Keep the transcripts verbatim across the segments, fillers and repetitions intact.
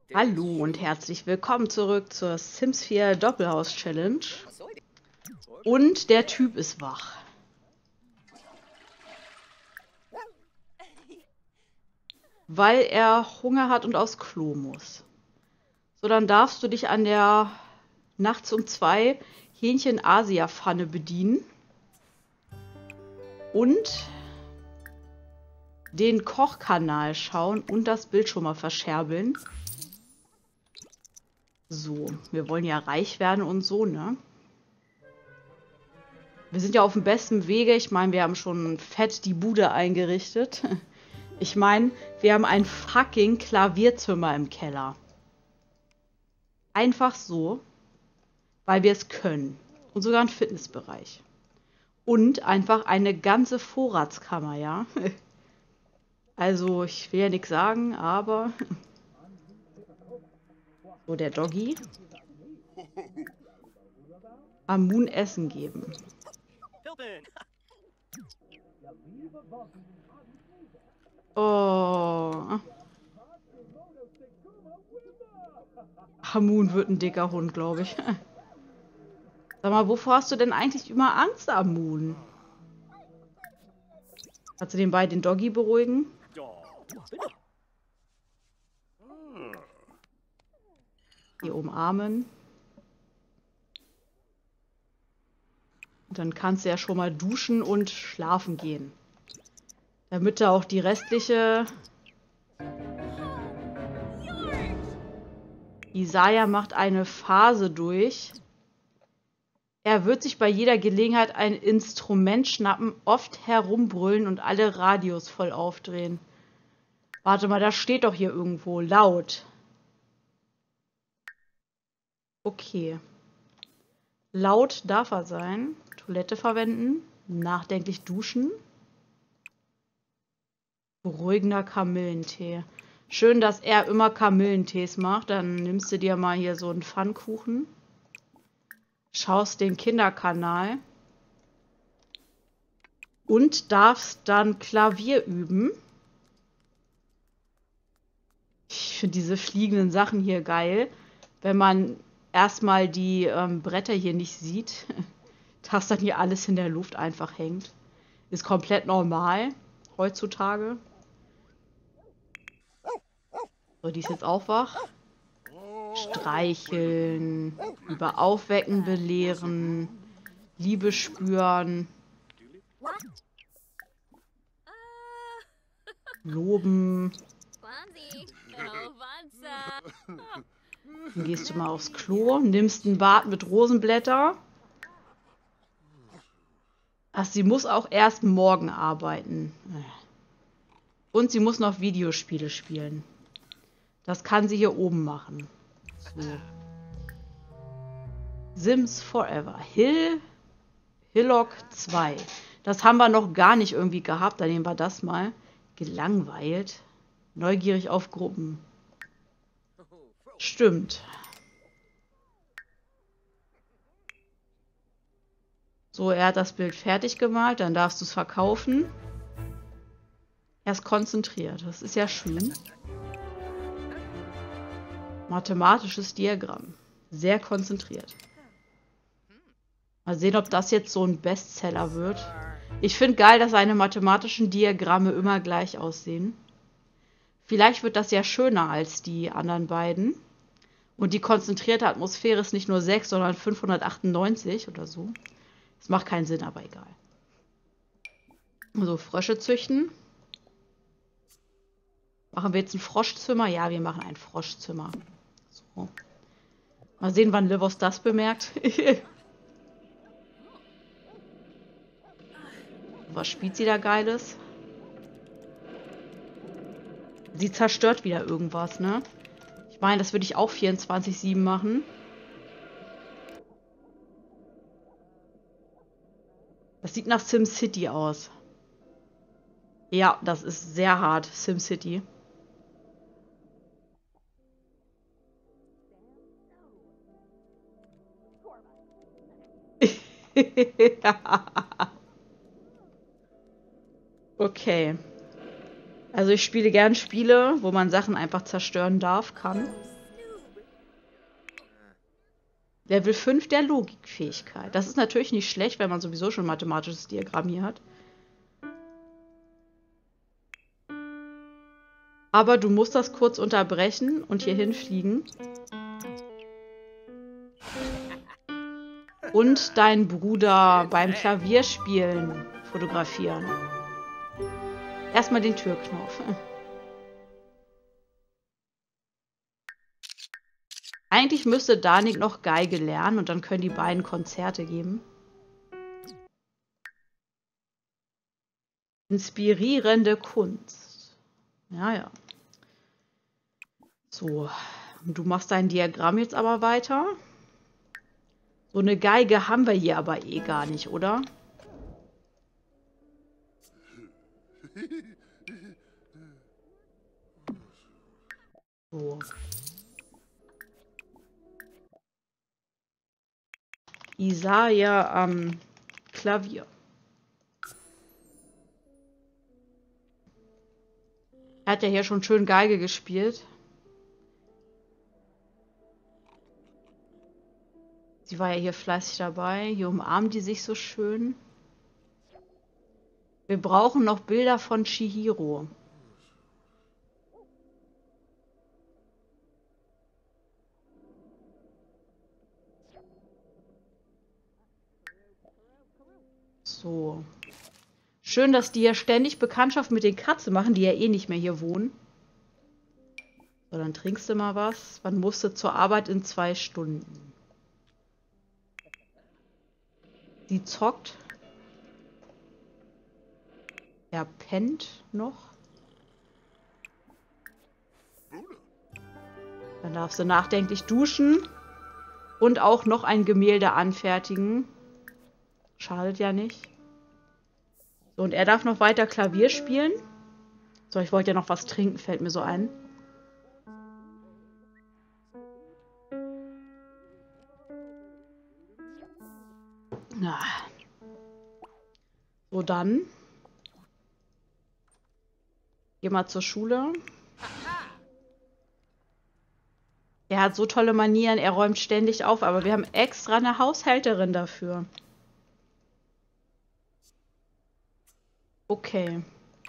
Hallo und herzlich willkommen zurück zur Sims vier Doppelhaus Challenge. Und der Typ ist wach. Weil er Hunger hat und aufs Klo muss. So, dann darfst du dich an der nachts um zwei Hähnchen-Asia-Pfanne bedienen. Und den Kochkanal schauen und das Bild schon mal verscherbeln. So, wir wollen ja reich werden und so, ne? Wir sind ja auf dem besten Wege. Ich meine, wir haben schon fett die Bude eingerichtet. Ich meine, wir haben ein fucking Klavierzimmer im Keller. Einfach so, weil wir es können. Und sogar einen Fitnessbereich. Und einfach eine ganze Vorratskammer, ja? Also, ich will ja nichts sagen, aber... So, der Doggy. Amun Essen geben. Oh. Amun wird ein dicker Hund, glaube ich. Sag mal, wovor hast du denn eigentlich immer Angst, Amun? Kannst du den beiden den Doggy beruhigen? Die umarmen. Und dann kannst du ja schon mal duschen und schlafen gehen. Damit da auch die restliche... Isaiah macht eine Phase durch. Er wird sich bei jeder Gelegenheit ein Instrument schnappen, oft herumbrüllen und alle Radios voll aufdrehen. Warte mal, das steht doch hier irgendwo. Laut. Okay. Laut darf er sein. Toilette verwenden. Nachdenklich duschen. Beruhigender Kamillentee. Schön, dass er immer Kamillentees macht. Dann nimmst du dir mal hier so einen Pfannkuchen. Schaust den Kinderkanal. Und darfst dann Klavier üben. Ich finde diese fliegenden Sachen hier geil. Wenn man erstmal die ähm, Bretter hier nicht sieht, dass dann hier alles in der Luft einfach hängt. Ist komplett normal heutzutage. So, die ist jetzt auch wach. Streicheln, über Aufwecken belehren, Liebe spüren, loben. Dann gehst du mal aufs Klo, nimmst ein Bad mit Rosenblätter. Ach, sie muss auch erst morgen arbeiten. Und sie muss noch Videospiele spielen. Das kann sie hier oben machen. So. Sims Forever. Hill, Hillock zwei. Das haben wir noch gar nicht irgendwie gehabt. Dann nehmen wir das mal. Gelangweilt. Neugierig auf Gruppen. Stimmt. So, er hat das Bild fertig gemalt. Dann darfst du es verkaufen. Er ist konzentriert. Das ist ja schön. Mathematisches Diagramm. Sehr konzentriert. Mal sehen, ob das jetzt so ein Bestseller wird. Ich finde geil, dass seine mathematischen Diagramme immer gleich aussehen. Vielleicht wird das ja schöner als die anderen beiden. Und die konzentrierte Atmosphäre ist nicht nur sechs, sondern fünfhundertachtundneunzig oder so. Das macht keinen Sinn, aber egal. So, Frösche züchten. Machen wir jetzt ein Froschzimmer? Ja, wir machen ein Froschzimmer. So. Mal sehen, wann Livos das bemerkt. Was spielt sie da Geiles? Sie zerstört wieder irgendwas, ne? Ich meine, das würde ich auch vierundzwanzig sieben machen. Das sieht nach SimCity aus. Ja, das ist sehr hart, SimCity. Okay. Also ich spiele gern Spiele, wo man Sachen einfach zerstören darf, kann. Level fünf der Logikfähigkeit. Das ist natürlich nicht schlecht, wenn man sowieso schon ein mathematisches Diagramm hier hat. Aber du musst das kurz unterbrechen und hier hinfliegen. Und deinen Bruder beim Klavierspielen fotografieren. Erstmal den Türknopf. Eigentlich müsste Danik noch Geige lernen und dann können die beiden Konzerte geben. Inspirierende Kunst. Ja, ja. So, und du machst dein Diagramm jetzt aber weiter. So eine Geige haben wir hier aber eh gar nicht, oder? So. Isaiah am Klavier. Er hat ja hier schon schön Geige gespielt. Sie war ja hier fleißig dabei. Hier umarmt die sich so schön. Wir brauchen noch Bilder von Chihiro. So. Schön, dass die ja ständig Bekanntschaft mit den Katzen machen, die ja eh nicht mehr hier wohnen. So, dann trinkst du mal was. Wann musst du zur Arbeit? In zwei Stunden. Sie zockt. Er pennt noch. Dann darfst du nachdenklich duschen. Und auch noch ein Gemälde anfertigen. Schadet ja nicht. So, und er darf noch weiter Klavier spielen. So, ich wollte ja noch was trinken, fällt mir so ein. Na. So, dann. Geh mal zur Schule. Er hat so tolle Manieren, er räumt ständig auf, aber wir haben extra eine Haushälterin dafür. Okay.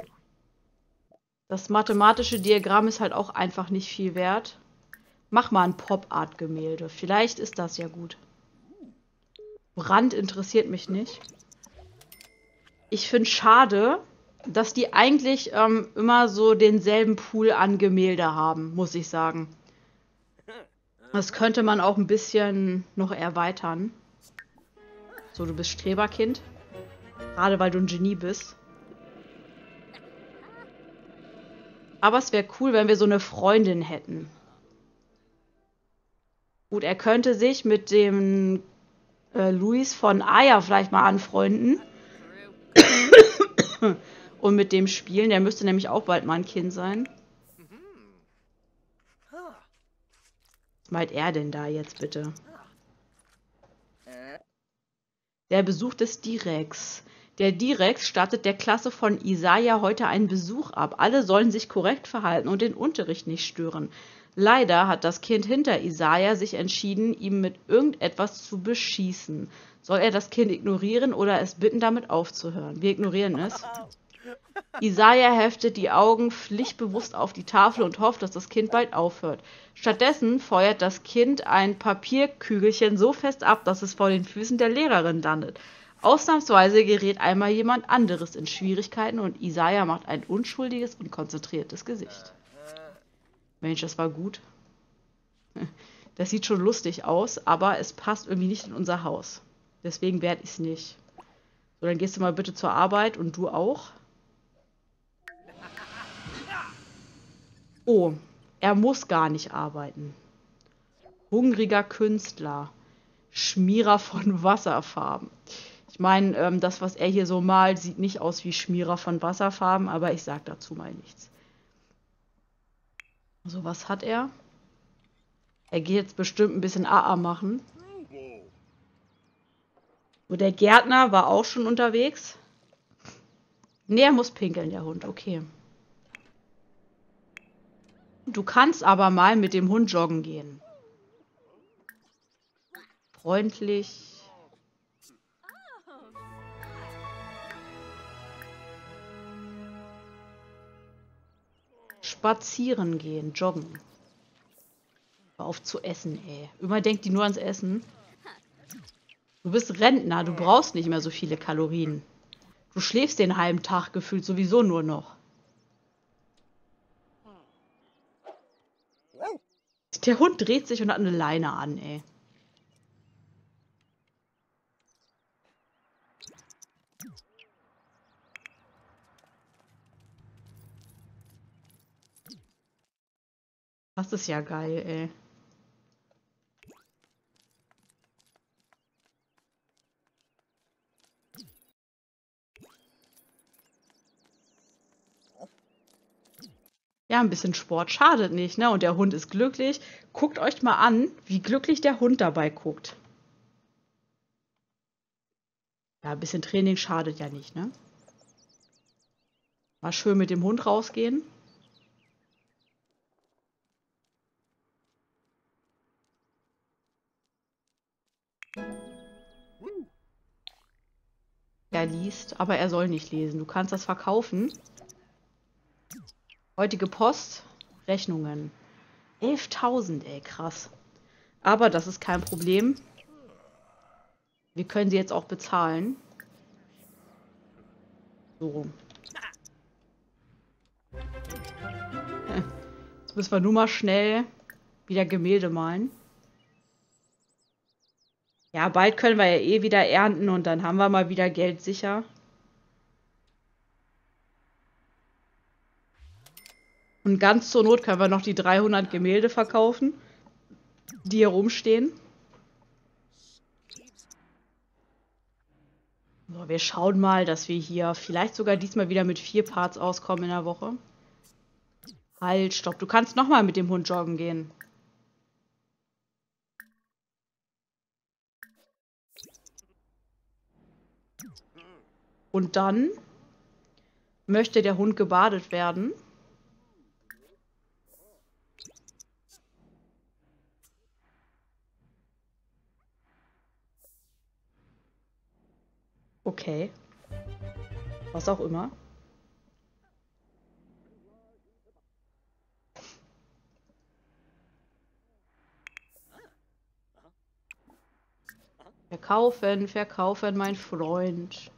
Das mathematische Diagramm ist halt auch einfach nicht viel wert. Mach mal ein Pop-Art-Gemälde. Vielleicht ist das ja gut. Brand interessiert mich nicht. Ich finde schade, dass die eigentlich ähm, immer so denselben Pool an Gemälde haben, muss ich sagen. Das könnte man auch ein bisschen noch erweitern. So, du bist Streberkind. Gerade weil du ein Genie bist. Aber es wäre cool, wenn wir so eine Freundin hätten. Gut, er könnte sich mit dem äh, Luis von Aya vielleicht mal anfreunden. Und mit dem spielen. Der müsste nämlich auch bald mal ein Kind sein. Was meint er denn da jetzt bitte? Der Besuch des Direx. Der Direx stattet der Klasse von Isaiah heute einen Besuch ab. Alle sollen sich korrekt verhalten und den Unterricht nicht stören. Leider hat das Kind hinter Isaiah sich entschieden, ihm mit irgendetwas zu beschießen. Soll er das Kind ignorieren oder es bitten, damit aufzuhören? Wir ignorieren es. Isaiah heftet die Augen pflichtbewusst auf die Tafel und hofft, dass das Kind bald aufhört. Stattdessen feuert das Kind ein Papierkügelchen so fest ab, dass es vor den Füßen der Lehrerin landet. Ausnahmsweise gerät einmal jemand anderes in Schwierigkeiten und Isaiah macht ein unschuldiges und konzentriertes Gesicht. Mensch, das war gut. Das sieht schon lustig aus, aber es passt irgendwie nicht in unser Haus. Deswegen werde ich es nicht. So, dann gehst du mal bitte zur Arbeit und du auch. Oh, er muss gar nicht arbeiten. Hungriger Künstler. Schmierer von Wasserfarben. Ich meine, ähm, das, was er hier so malt, sieht nicht aus wie Schmierer von Wasserfarben, aber ich sag dazu mal nichts. So, was hat er? Er geht jetzt bestimmt ein bisschen A A machen. So, der Gärtner war auch schon unterwegs. Ne, er muss pinkeln, der Hund. Okay. Du kannst aber mal mit dem Hund joggen gehen. Freundlich. Spazieren gehen, joggen. Hör auf zu essen, ey. Immer denkt die nur ans Essen. Du bist Rentner, du brauchst nicht mehr so viele Kalorien. Du schläfst den halben Tag gefühlt sowieso nur noch. Der Hund dreht sich und hat eine Leine an, ey. Das ist ja geil, ey. Ja, ein bisschen Sport schadet nicht, ne? Und der Hund ist glücklich. Guckt euch mal an, wie glücklich der Hund dabei guckt. Ja, ein bisschen Training schadet ja nicht, ne? Mal schön mit dem Hund rausgehen. Er liest, aber er soll nicht lesen. Du kannst das verkaufen. Heutige Post, Rechnungen. elftausend, ey, krass. Aber das ist kein Problem. Wir können sie jetzt auch bezahlen. So. Jetzt müssen wir nur mal schnell wieder Gemälde malen. Ja, bald können wir ja eh wieder ernten und dann haben wir mal wieder Geld sicher. Und ganz zur Not können wir noch die dreihundert Gemälde verkaufen, die hier rumstehen. So, wir schauen mal, dass wir hier vielleicht sogar diesmal wieder mit vier Parts auskommen in der Woche. Halt, stopp. Du kannst nochmal mit dem Hund joggen gehen. Und dann möchte der Hund gebadet werden. Okay. Was auch immer. Verkaufen, verkaufen, mein Freund.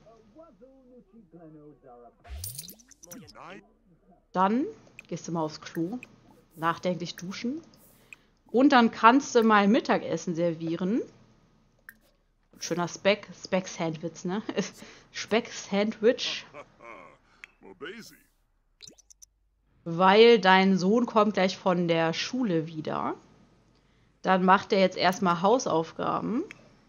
Dann gehst du mal aufs Klo, nachdenklich duschen. Und dann kannst du mal Mittagessen servieren. Schöner Speck, Speck-Sandwich, ne? Speck-Sandwich. Weil dein Sohn kommt gleich von der Schule wieder. Dann macht er jetzt erstmal Hausaufgaben.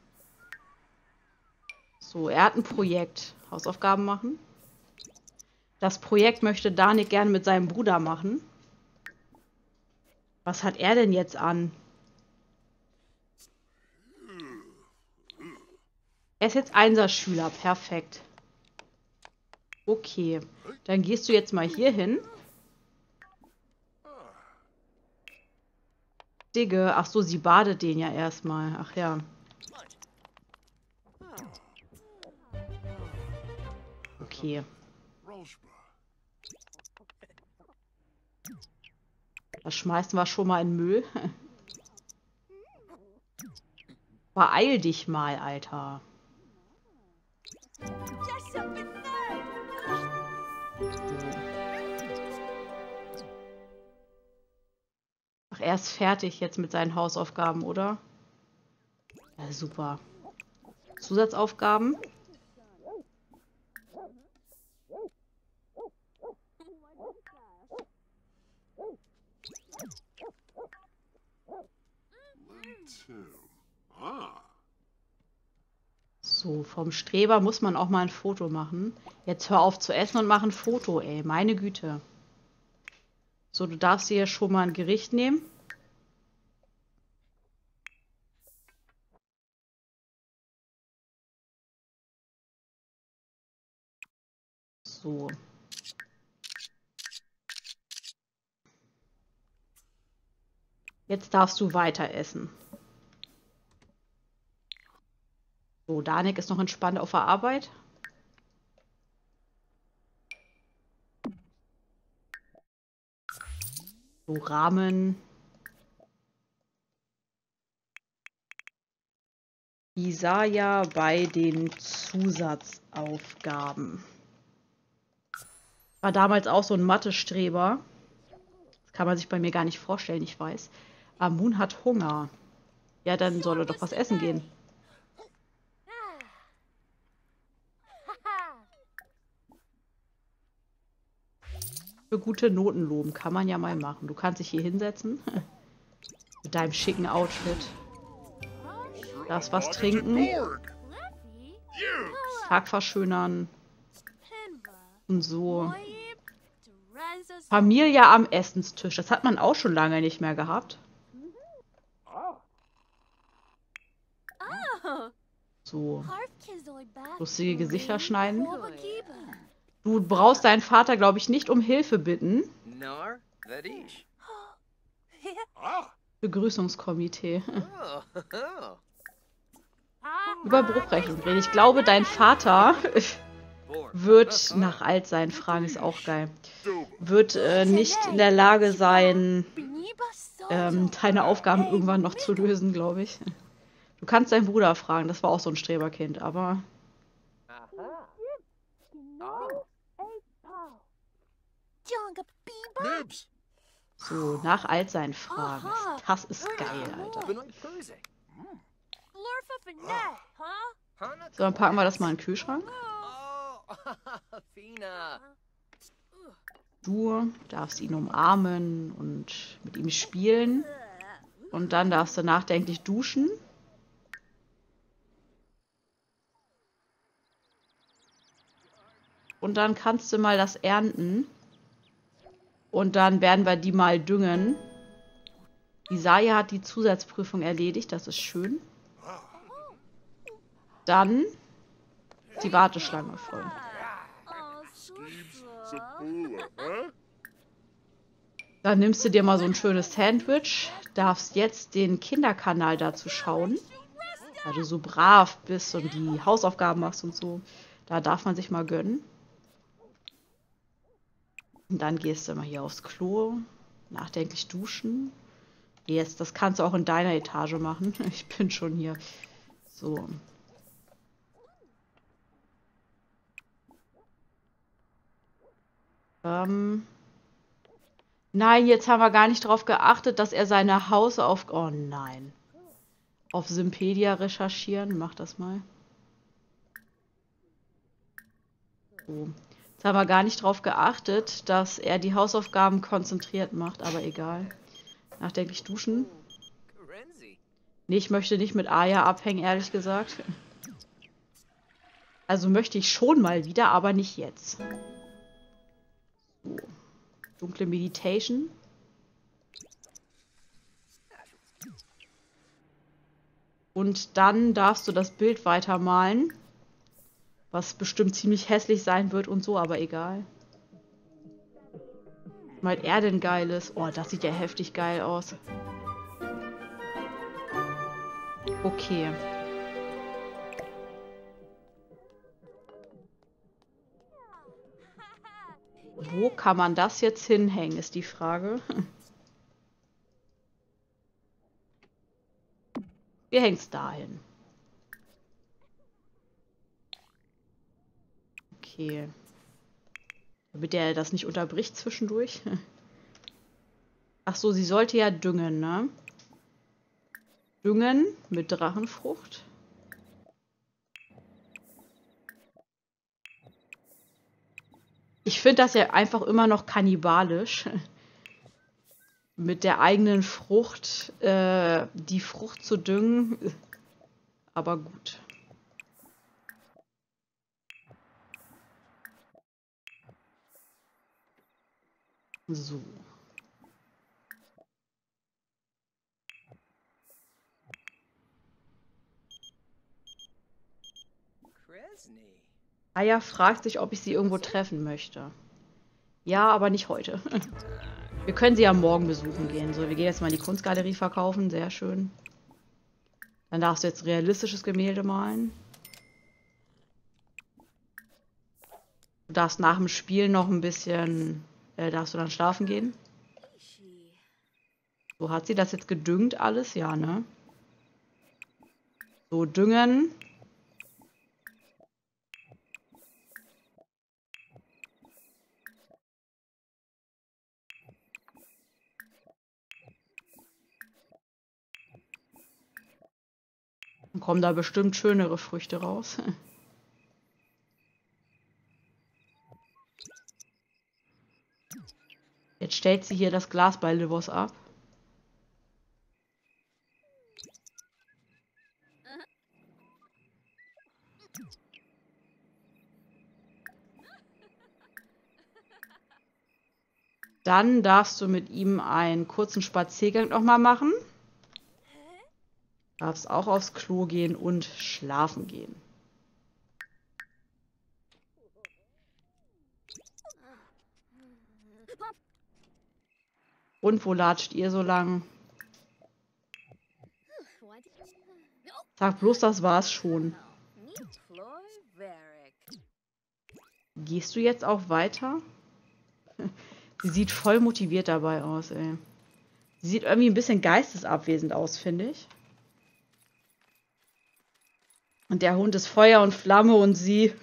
So, er hat ein Projekt. Hausaufgaben machen. Das Projekt möchte Danik gerne mit seinem Bruder machen. Was hat er denn jetzt an? Er ist jetzt Einserschüler. Perfekt. Okay. Dann gehst du jetzt mal hier hin. Digge. Ach so, sie badet den ja erstmal. Ach ja. Okay. Das schmeißen wir schon mal in den Müll. Beeil dich mal, Alter. Ach, er ist fertig jetzt mit seinen Hausaufgaben, oder? Ja, super. Zusatzaufgaben? So, vom Streber muss man auch mal ein Foto machen. Jetzt hör auf zu essen und mach ein Foto, ey. Meine Güte. So, du darfst hier schon mal ein Gericht nehmen. So. Jetzt darfst du weiter essen. So, Danik ist noch entspannt auf der Arbeit. So, Rahmen. Isaiah bei den Zusatzaufgaben. War damals auch so ein Mathe-Streber. Das kann man sich bei mir gar nicht vorstellen, ich weiß. Amun hat Hunger. Ja, dann soll er doch was essen gehen. Für gute Noten loben kann man ja mal machen. Du kannst dich hier hinsetzen. Mit deinem schicken Outfit. Darfst was trinken. Tag verschönern. Und so. Familie am Essenstisch. Das hat man auch schon lange nicht mehr gehabt. So. Lustige Gesichter schneiden. Du brauchst deinen Vater, glaube ich, nicht um Hilfe bitten. Begrüßungskomitee. Über Bruchrechnung reden. Ich glaube, dein Vater wird nach Altsein fragen, ist auch geil. Wird äh, nicht in der Lage sein, ähm, deine Aufgaben irgendwann noch zu lösen, glaube ich. Du kannst deinen Bruder fragen, das war auch so ein Streberkind, aber... So, nach Altsein fragen. Das ist geil, Alter. So, dann packen wir das mal in den Kühlschrank. Du darfst ihn umarmen und mit ihm spielen. Und dann darfst du nachdenklich duschen. Und dann kannst du mal das ernten. Und dann werden wir die mal düngen. Isaiah hat die Zusatzprüfung erledigt, das ist schön. Dann ist die Warteschlange voll. Dann nimmst du dir mal so ein schönes Sandwich. Darfst jetzt den Kinderkanal dazu schauen. Weil du so brav bist und die Hausaufgaben machst und so. Da darf man sich mal gönnen. Und dann gehst du mal hier aufs Klo. Nachdenklich duschen. Jetzt, das kannst du auch in deiner Etage machen. Ich bin schon hier. So. Ähm. Nein, jetzt haben wir gar nicht darauf geachtet, dass er seine Hausaufgaben... Oh nein. Auf Simpedia recherchieren. Mach das mal. So. Jetzt haben wir gar nicht darauf geachtet, dass er die Hausaufgaben konzentriert macht, aber egal. Nachdenklich duschen. Nee, ich möchte nicht mit Aya abhängen, ehrlich gesagt. Also möchte ich schon mal wieder, aber nicht jetzt. So. Dunkle Meditation. Und dann darfst du das Bild weitermalen. Was bestimmt ziemlich hässlich sein wird und so, aber egal. Malt er denn Geiles? Oh, das sieht ja heftig geil aus. Okay. Wo kann man das jetzt hinhängen, ist die Frage. Wir hängen es dahin. Okay. Damit der das nicht unterbricht zwischendurch. Ach so, sie sollte ja düngen, ne? Düngen mit Drachenfrucht. Ich finde das ja einfach immer noch kannibalisch. Mit der eigenen Frucht äh, die Frucht zu düngen. Aber gut. So. Aya fragt sich, ob ich sie irgendwo treffen möchte. Ja, aber nicht heute. Wir können sie ja morgen besuchen gehen. So, wir gehen jetzt mal in die Kunstgalerie verkaufen. Sehr schön. Dann darfst du jetzt realistisches Gemälde malen. Du darfst nach dem Spiel noch ein bisschen... Äh, darfst du dann schlafen gehen? So, hat sie das jetzt gedüngt alles? Ja, ne? So, düngen. Dann kommen da bestimmt schönere Früchte raus. Jetzt stellt sie hier das Glas bei Livos ab. Dann darfst du mit ihm einen kurzen Spaziergang nochmal machen. Darfst auch aufs Klo gehen und schlafen gehen. Und wo latscht ihr so lang? Sag bloß, das war's schon. Gehst du jetzt auch weiter? Sie sieht voll motiviert dabei aus, ey. Sie sieht irgendwie ein bisschen geistesabwesend aus, finde ich. Und der Hund ist Feuer und Flamme und sie...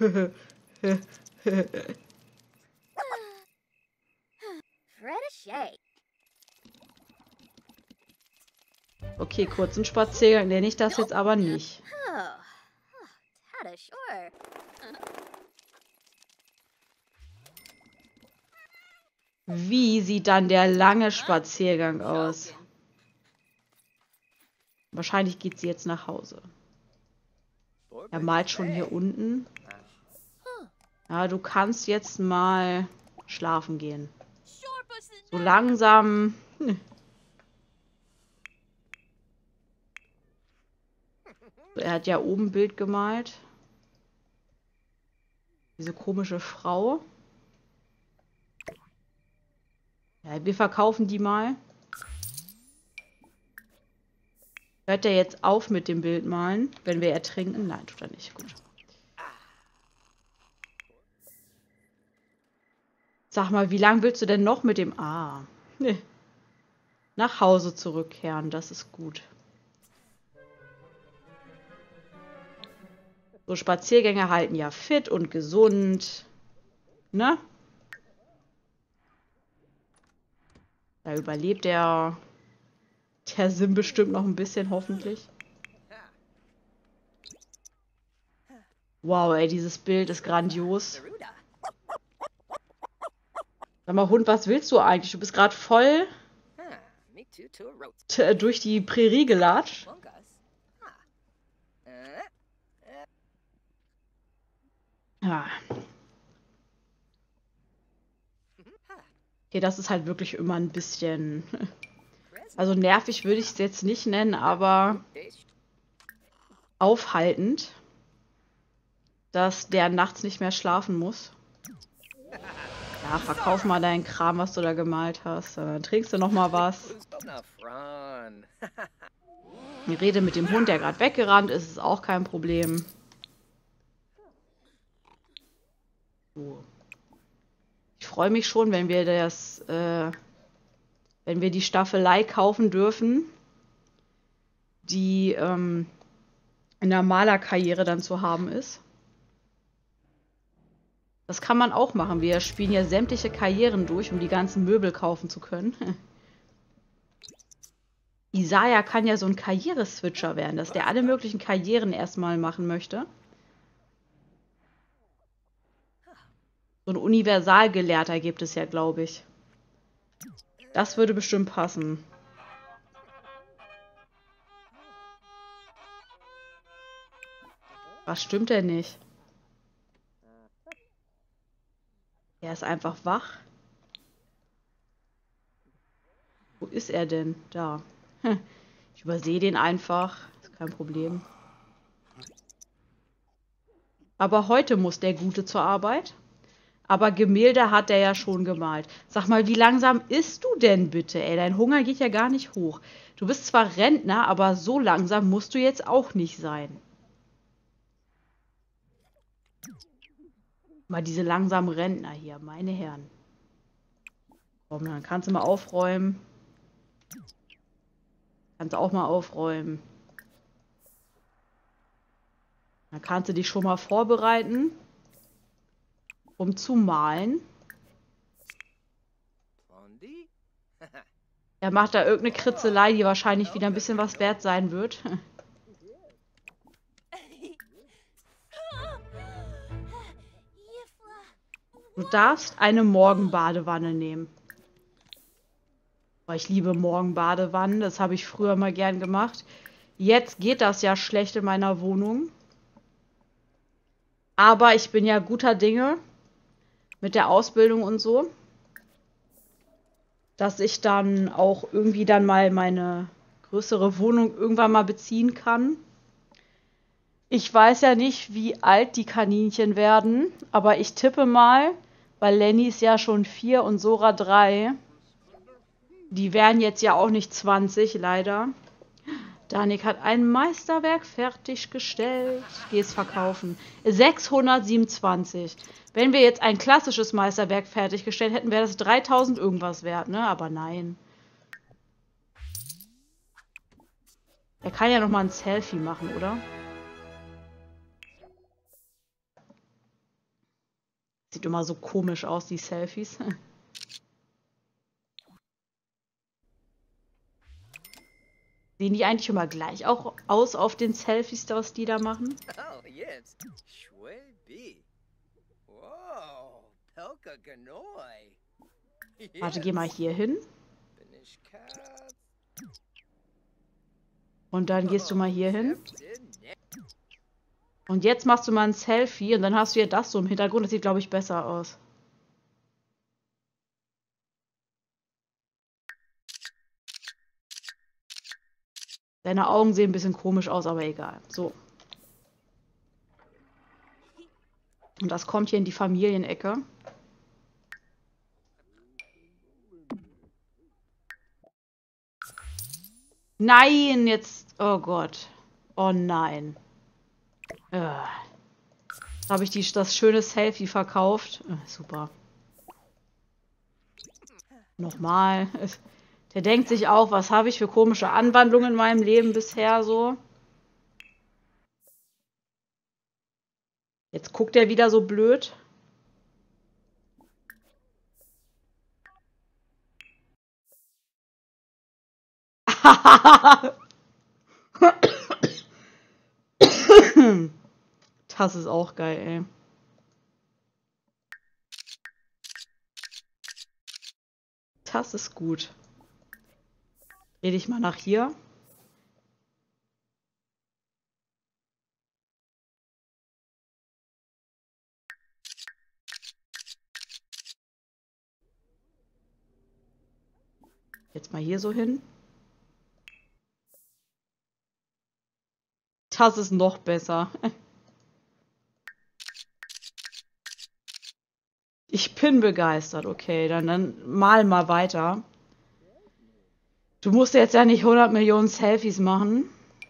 Okay, kurzen Spaziergang nenne ich das jetzt aber nicht. Wie sieht dann der lange Spaziergang aus? Wahrscheinlich geht sie jetzt nach Hause. Er malt schon hier unten. Ja, du kannst jetzt mal schlafen gehen. So langsam... Hm. Er hat ja oben ein Bild gemalt. Diese komische Frau. Ja, wir verkaufen die mal. Hört er jetzt auf mit dem Bild malen, wenn wir ertrinken? Nein, tut er nicht. Gut. Sag mal, wie lange willst du denn noch mit dem... Ah. Nee. Nach Hause zurückkehren, das ist gut. So, Spaziergänge halten ja fit und gesund. Ne? Da überlebt der, der Sim bestimmt noch ein bisschen, hoffentlich. Wow, ey, dieses Bild ist grandios. Sag mal, Hund, was willst du eigentlich? Du bist gerade voll durch die Prärie gelatscht. Ja. Okay, das ist halt wirklich immer ein bisschen... Also nervig würde ich es jetzt nicht nennen, aber aufhaltend, dass der nachts nicht mehr schlafen muss. Ja, verkauf mal deinen Kram, was du da gemalt hast. Dann trinkst du noch mal was. Die Rede mit dem Hund, der gerade weggerannt ist, ist auch kein Problem. So. Ich freue mich schon, wenn wir das, äh, wenn wir die Staffelei kaufen dürfen, die ähm, in der Malerkarriere dann zu haben ist. Das kann man auch machen. Wir spielen ja sämtliche Karrieren durch, um die ganzen Möbel kaufen zu können. Isaiah kann ja so ein Karriereswitcher werden, dass der alle möglichen Karrieren erstmal machen möchte. So ein Universalgelehrter gibt es ja, glaube ich. Das würde bestimmt passen. Was stimmt denn nicht? Er ist einfach wach. Wo ist er denn? Da. Ich übersehe den einfach. Ist kein Problem. Aber heute muss der Gute zur Arbeit. Aber Gemälde hat er ja schon gemalt. Sag mal, wie langsam isst du denn bitte? Ey, dein Hunger geht ja gar nicht hoch. Du bist zwar Rentner, aber so langsam musst du jetzt auch nicht sein. Mal diese langsamen Rentner hier, meine Herren. Komm, dann kannst du mal aufräumen. Kannst du auch mal aufräumen. Dann kannst du dich schon mal vorbereiten, um zu malen. Er macht da irgendeine Kritzelei, die wahrscheinlich wieder ein bisschen was wert sein wird. Du darfst eine Morgenbadewanne nehmen. Oh, ich liebe Morgenbadewannen, das habe ich früher mal gern gemacht. Jetzt geht das ja schlecht in meiner Wohnung. Aber ich bin ja guter Dinge mit der Ausbildung und so, dass ich dann auch irgendwie dann mal meine größere Wohnung irgendwann mal beziehen kann. Ich weiß ja nicht, wie alt die Kaninchen werden, aber ich tippe mal, weil Lenny ist ja schon vier und Sora drei. Die werden jetzt ja auch nicht zwanzig, leider. Danik hat ein Meisterwerk fertiggestellt. Geh es verkaufen. sechshundertsiebenundzwanzig. Wenn wir jetzt ein klassisches Meisterwerk fertiggestellt hätten, wäre das dreitausend irgendwas wert, ne? Aber nein. Er kann ja noch mal ein Selfie machen, oder? Sieht immer so komisch aus, die Selfies. Sehen die eigentlich immer gleich auch aus auf den Selfies, was die da machen? Oh, yes. Schwelbi. Wow. Pelka Ganoi. Warte, geh mal hier hin. Und dann gehst du mal hier hin. Und jetzt machst du mal ein Selfie und dann hast du ja das so im Hintergrund. Das sieht, glaube ich, besser aus. Deine Augen sehen ein bisschen komisch aus, aber egal. So. Und das kommt hier in die Familienecke. Nein, jetzt... Oh Gott. Oh nein. Äh. Jetzt habe ich die, das schöne Selfie verkauft. Äh, super. Nochmal. Der denkt sich auch, was habe ich für komische Anwandlungen in meinem Leben bisher so. Jetzt guckt er wieder so blöd. Das ist auch geil, ey. Das ist gut. Dreh dich mal nach hier. Jetzt mal hier so hin. Das ist noch besser. Ich bin begeistert. Okay, dann, dann mal mal weiter. Du musst jetzt ja nicht hundert Millionen Selfies machen.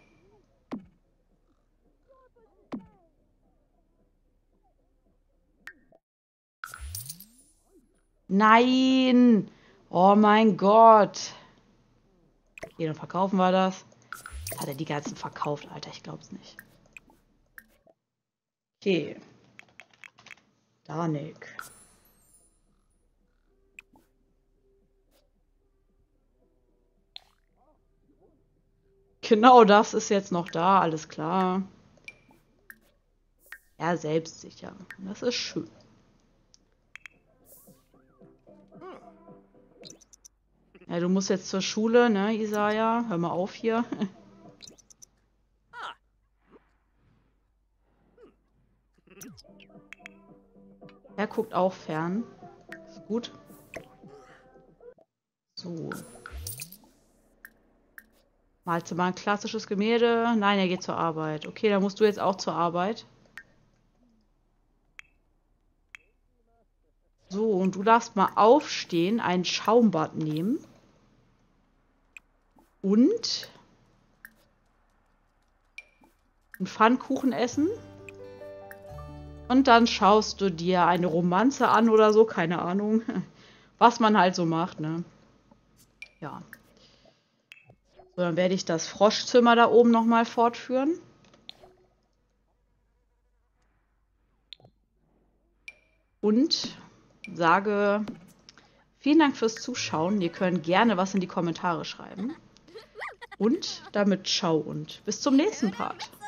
Nein! Oh mein Gott! Okay, dann verkaufen wir das. Hat er die ganzen verkauft, Alter? Ich glaub's nicht. Okay. Danik. Genau das ist jetzt noch da, alles klar. Ja, selbstsicher. Das ist schön. Ja, du musst jetzt zur Schule, ne, Isaiah? Hör mal auf hier. Er guckt auch fern. Ist gut. So. Malst du mal ein klassisches Gemälde? Nein, er geht zur Arbeit. Okay, dann musst du jetzt auch zur Arbeit. So, und du darfst mal aufstehen, ein Schaumbad nehmen. Und einen Pfannkuchen essen. Und dann schaust du dir eine Romanze an oder so, keine Ahnung. Was man halt so macht, ne? Ja. So, dann werde ich das Froschzimmer da oben nochmal fortführen. Und sage vielen Dank fürs Zuschauen. Ihr könnt gerne was in die Kommentare schreiben. Und damit ciao und bis zum nächsten Part.